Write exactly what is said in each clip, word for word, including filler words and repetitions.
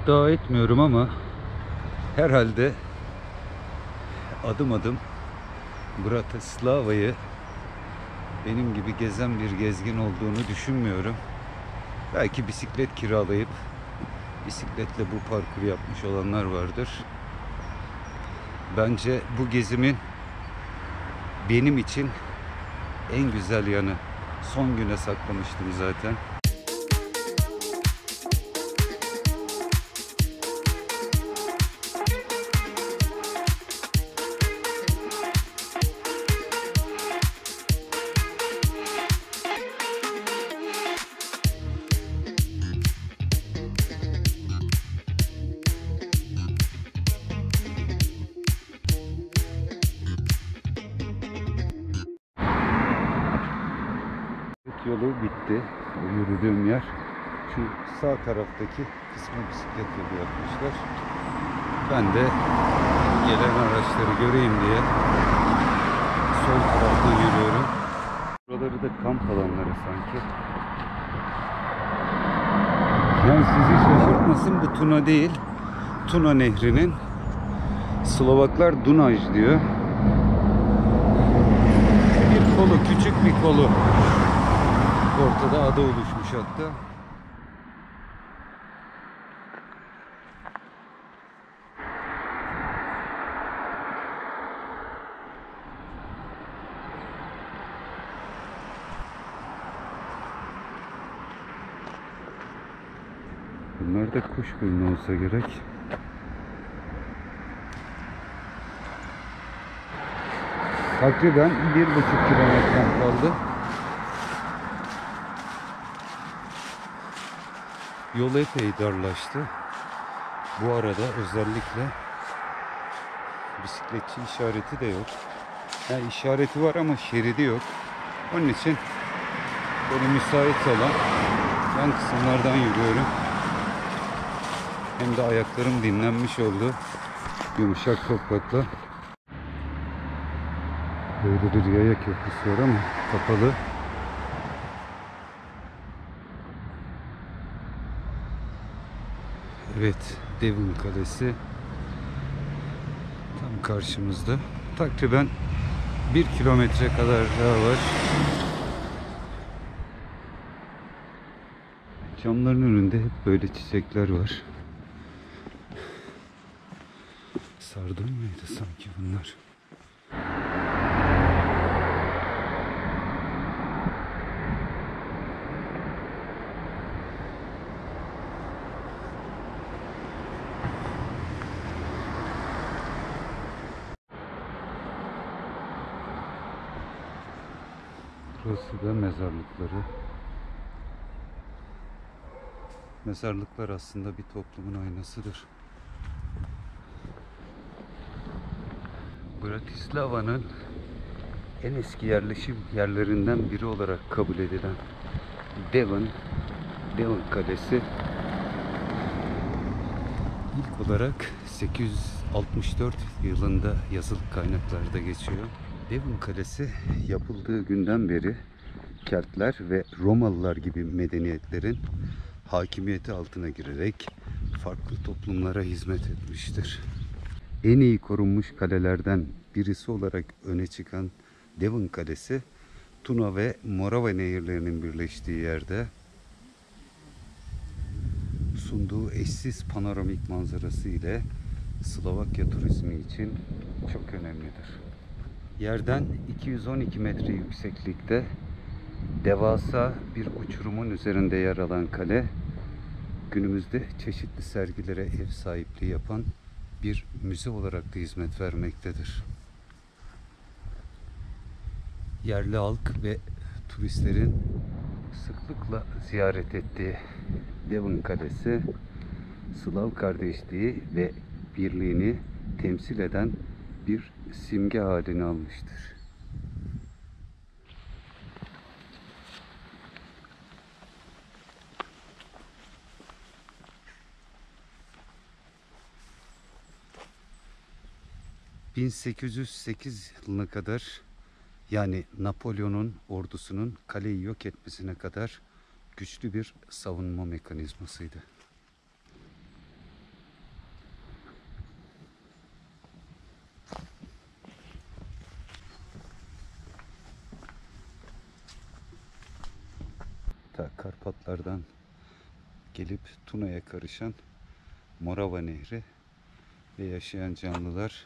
iddia etmiyorum ama herhalde adım adım Bratislava'yı benim gibi gezen bir gezgin olduğunu düşünmüyorum. Belki bisiklet kiralayıp bisikletle bu parkuru yapmış olanlar vardır. Bence bu gezimin benim için en güzel yanı. Son güne saklamıştım zaten. Yolu bitti. O yürüdüğüm yer. Şu sağ taraftaki kısmı bisiklet yolu yapmışlar. Ben de gelen araçları göreyim diye sol taraftan yürüyorum. Buraları da kamp alanları sanki. Yani sizi şaşırtmasın, bu Tuna değil. Tuna Nehri'nin, Slovaklar Dunaj diyor. Bir kolu, küçük bir kolu. Ortada ada oluşmuş hatta. Bunlar da kuş gölü olsa gerek. Takriben bir buçuk kilometrem kaldı. Yol epey darlaştı. Bu arada özellikle bisikletçi işareti de yok. Yani işareti var ama şeridi yok. Onun için böyle müsait olan yan kısımlardan yürüyorum. Hem de ayaklarım dinlenmiş oldu. Yumuşak toprakla. Böyle bir yaya köprüsü var ama kapalı. Evet, Devon Kalesi tam karşımızda. Takriben bir kilometre kadar daha var. Camların önünde hep böyle çiçekler var. Sardunya'ydı sanki bunlar. Burası da mezarlıkları. Mezarlıklar aslında bir toplumun aynasıdır. Bratislava'nın en eski yerleşim yerlerinden biri olarak kabul edilen Devon, Devon Kalesi ilk olarak sekiz yüz altmış dört yılında yazılı kaynaklarda geçiyor. Devon Kalesi yapıldığı günden beri Keltler ve Romalılar gibi medeniyetlerin hakimiyeti altına girerek farklı toplumlara hizmet etmiştir. En iyi korunmuş kalelerden birisi olarak öne çıkan Devon Kalesi, Tuna ve Morava nehirlerinin birleştiği yerde sunduğu eşsiz panoramik manzarası ile Slovakya turizmi için çok önemlidir. Yerden iki yüz on iki metre yükseklikte devasa bir uçurumun üzerinde yer alan kale, günümüzde çeşitli sergilere ev sahipliği yapan bir müze olarak da hizmet vermektedir. Yerli halk ve turistlerin sıklıkla ziyaret ettiği Devon Kalesi, Slav kardeşliği ve birliğini temsil eden bir simge halini almıştır. bin sekiz yüz sekiz yılına kadar, yani Napolyon'un ordusunun kaleyi yok etmesine kadar güçlü bir savunma mekanizmasıydı. ta Karpatlardan gelip Tuna'ya karışan Morava Nehri ve yaşayan canlılar.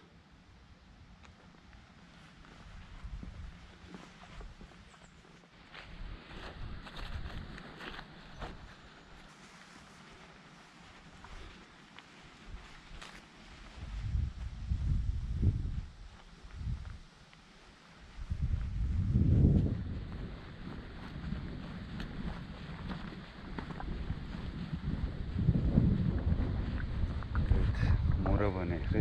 Morava Nehri.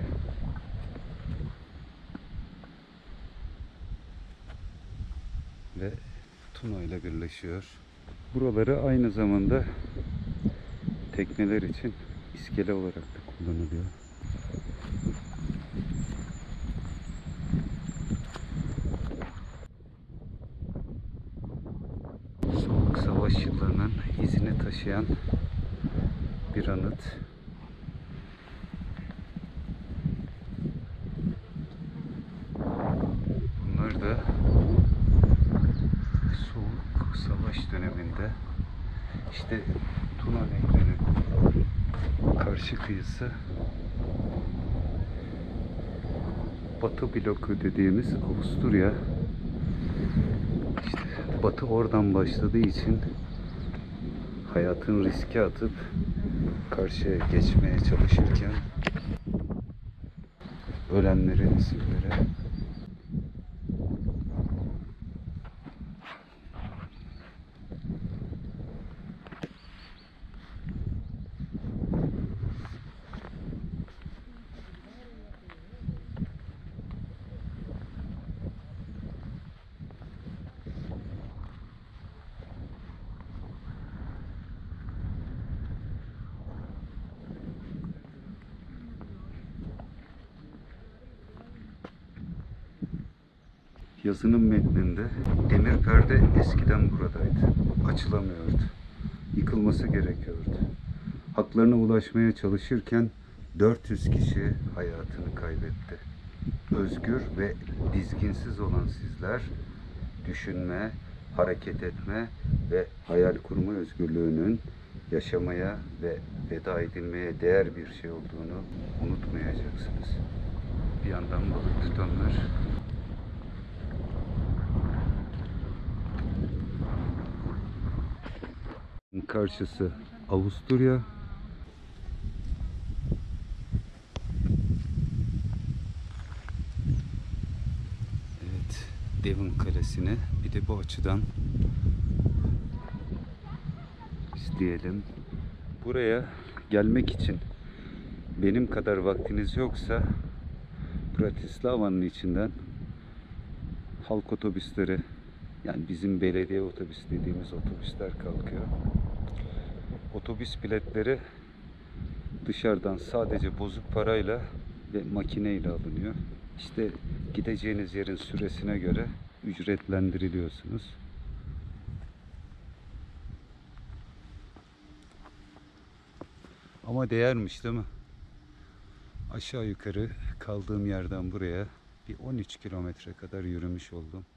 Ve Tuna ile birleşiyor. Buraları aynı zamanda tekneler için iskele olarak da kullanılıyor. Soğuk Savaş yıllarının izini taşıyan bir anıt. Bunlar da Soğuk Savaş döneminde işte Tuna Nehri'nin karşı kıyısı, Batı bloku dediğimiz Avusturya. İşte Batı oradan başladığı için hayatın riske atıp karşıya geçmeye çalışırken ölenlerin isimleri. Yazının metninde demir perde eskiden buradaydı. Açılamıyordu. Yıkılması gerekiyordu. Haklarına ulaşmaya çalışırken dört yüz kişi hayatını kaybetti. Özgür ve dizginsiz olan sizler düşünme, hareket etme ve hayal kurma özgürlüğünün yaşamaya ve feda edilmeye değer bir şey olduğunu unutmayacaksınız. Bir yandan balık tutanlar karşısı Avusturya. Evet, Devon Kalesi'ni bir de bu açıdan izleyelim. Buraya gelmek için benim kadar vaktiniz yoksa Bratislava'nın içinden halk otobüsleri, yani bizim belediye otobüs dediğimiz otobüsler kalkıyor. Otobüs biletleri dışarıdan sadece bozuk parayla ve makineyle alınıyor. İşte gideceğiniz yerin süresine göre ücretlendiriliyorsunuz. Ama değermiş değil mi? Aşağı yukarı kaldığım yerden buraya bir on üç kilometre kadar yürümüş oldum.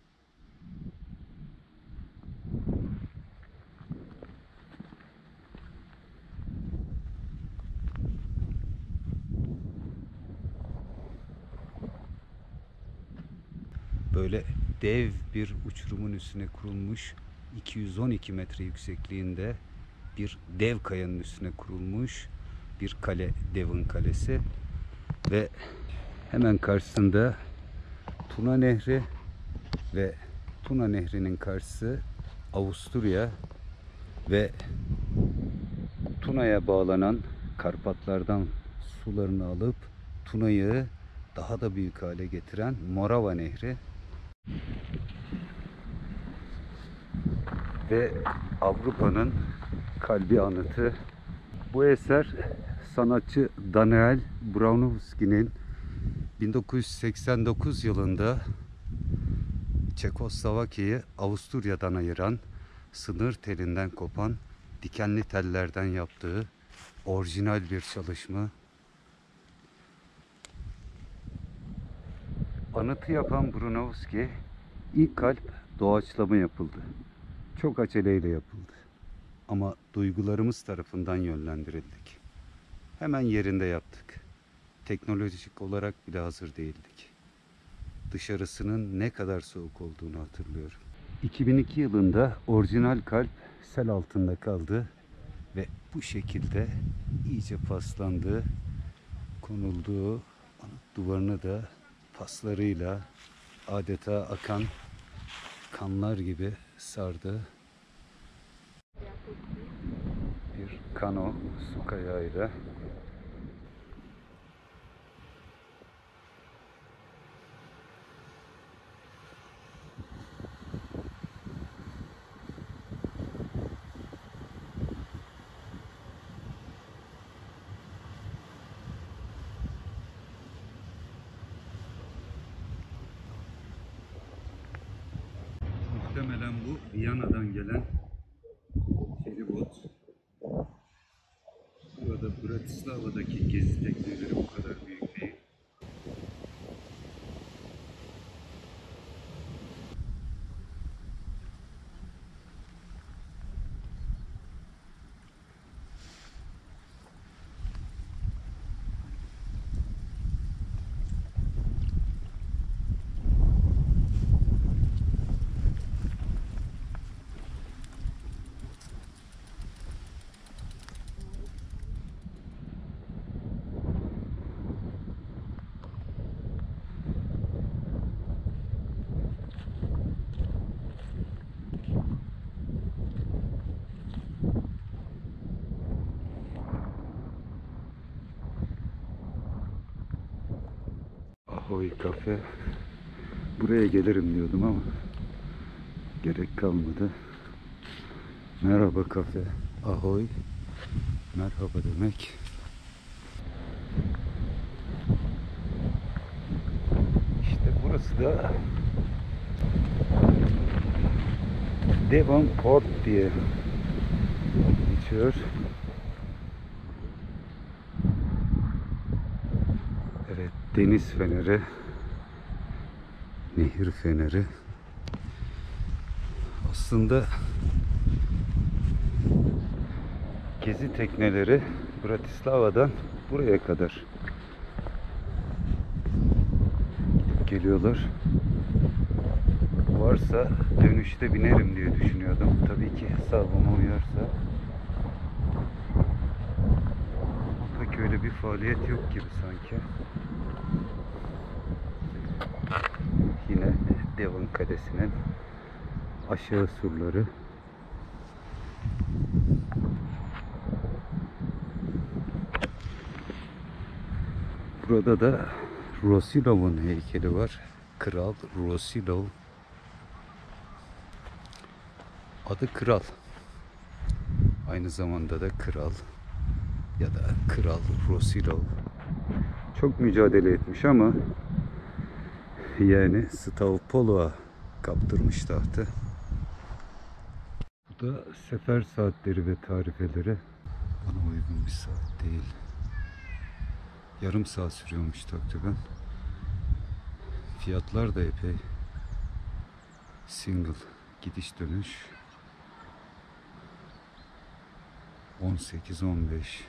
Böyle dev bir uçurumun üstüne kurulmuş, iki yüz on iki metre yüksekliğinde bir dev kayanın üstüne kurulmuş bir kale, Devon Kalesi ve hemen karşısında Tuna Nehri ve Tuna Nehri'nin karşısı Avusturya ve Tuna'ya bağlanan Karpatlardan sularını alıp Tuna'yı daha da büyük hale getiren Morava Nehri ve Avrupa'nın kalbi anıtı. Bu eser sanatçı Daniel Braunovski'nin bin dokuz yüz seksen dokuz yılında Çekoslovakya'yı Avusturya'dan ayıran, sınır telinden kopan dikenli tellerden yaptığı orijinal bir çalışma. Anıtı yapan Braunovski, ilk kalp doğaçlama yapıldı. Çok aceleyle yapıldı. ama duygularımız tarafından yönlendirildik. Hemen yerinde yaptık. Teknolojik olarak bile hazır değildik. Dışarısının ne kadar soğuk olduğunu hatırlıyorum. iki bin iki yılında orijinal kalp sel altında kaldı ve bu şekilde iyice paslandı. Konulduğu anıt duvarını da paslarıyla adeta akan kanlar gibi sardı. Bir kano su kayağıyla muhtemelen bu Viyana'dan gelen feribot. Burada Bratislava'daki gezi tekneleri bu kadar büyük değil. Ahoy kafe. Buraya gelirim diyordum ama gerek kalmadı. Merhaba kafe. Ahoy. Merhaba demek. İşte burası da Devonport diye geçiyor. Evet, deniz feneri, nehir feneri. Aslında gezi tekneleri Bratislava'dan buraya kadar geliyorlar. Varsa dönüşte binerim diye düşünüyordum. Tabii ki hesabıma uyarsa. Pek öyle bir faaliyet yok gibi sanki. Yine Devon Kalesi'nin aşağı surları. Burada da Rosilov'un heykeli var. Kral Rosilov. Adı Kral. Aynı zamanda da Kral ya da Kral Rosilov. Çok mücadele etmiş ama yani Stavropol'a kaptırmış tahtı. Bu da sefer saatleri ve tarifeleri. Bana uygun bir saat değil. Yarım saat sürüyormuş takriben. Fiyatlar da epey. Single gidiş dönüş on sekiz on beş.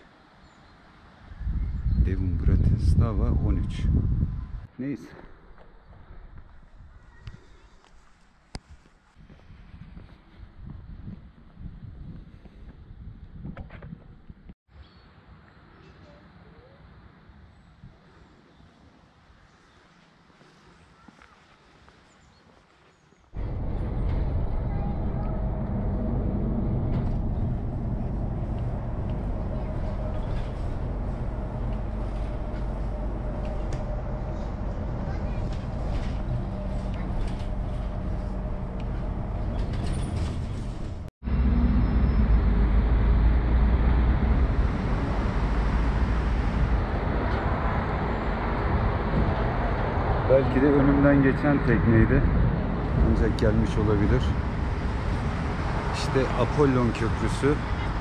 Devon Bratislava on üç. Neyse. Belki de önümden geçen tekneydi. Ancak gelmiş olabilir. İşte Apollon Köprüsü.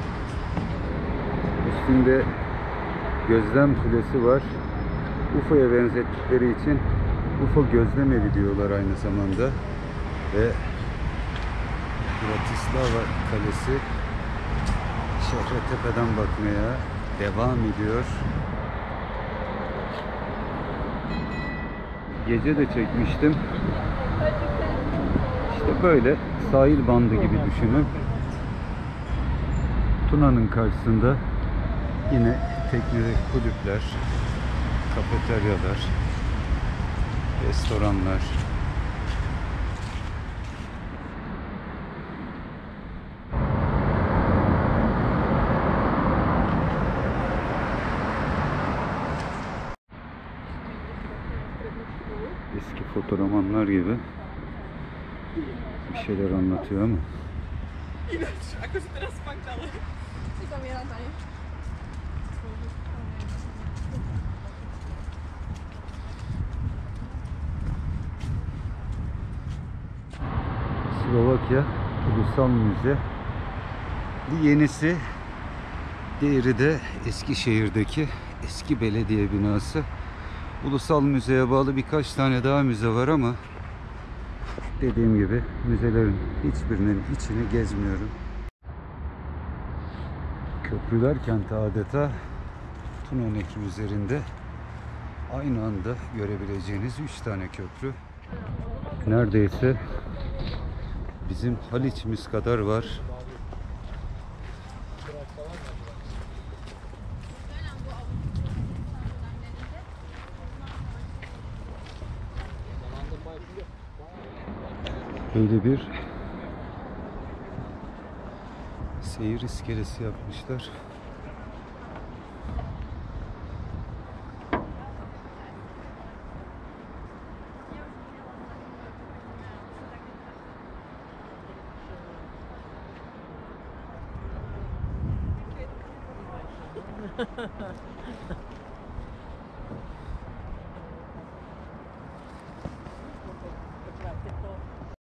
Üstünde gözlem kulesi var. U F O'ya benzettikleri için U F O gözlem evi diyorlar aynı zamanda. Ve Bratislava Kalesi şehre tepeden bakmaya devam ediyor. Gece de çekmiştim. İşte böyle sahil bandı gibi düşünün. Tuna'nın karşısında yine tekne kulüpler, kafeteryalar, restoranlar. Eski fotoğrafmanlar gibi bir şeyler anlatıyor ama. Ináč, akože teraz fakt, ale si zamieram aj. Slovakya Ulusal Müze. Bir yenisi, diğeri de Eskişehir'deki eski belediye binası. Ulusal Müze'ye bağlı birkaç tane daha müze var ama dediğim gibi müzelerin hiçbirinin içini gezmiyorum. Köprüler kenti adeta Tuna Nehri üzerinde aynı anda görebileceğiniz üç tane köprü. Neredeyse bizim Haliç'imiz kadar var. Böyle bir seyir iskelesi yapmışlar.